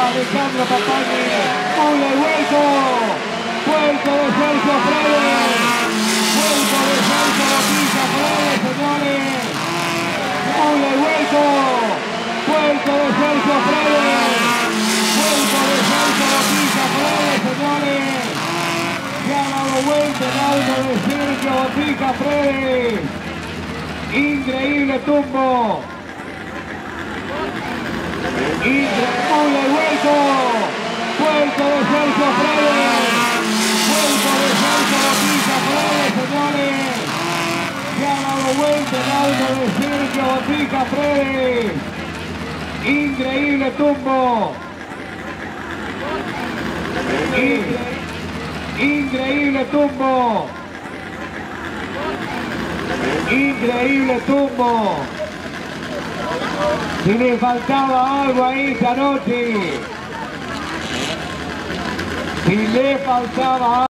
Alejandro Papani, ¡Pula y vuelco! ¡Vuelco de Sergio Freire! ¡Vuelco de Sergio Botija Freire, señores! ¡Pula y vuelco! ¡Vuelco de Sergio Freire! ¡Vuelco de Sergio Botija Freire, señores! Se ha dado vuelta el auto de Sergio Botija Freire. Increíble tumbo. Pula y vuelco. Vuelco de Sergio Freire. Vuelco de Sergio Botija Freire, señores. Se ha dado vuelta el auto de Sergio Botija Freire. Increíble tumbo. Increíble tumbo. Increíble tumbo. Si le faltaba algo ahí esta noche. Si le faltaba algo.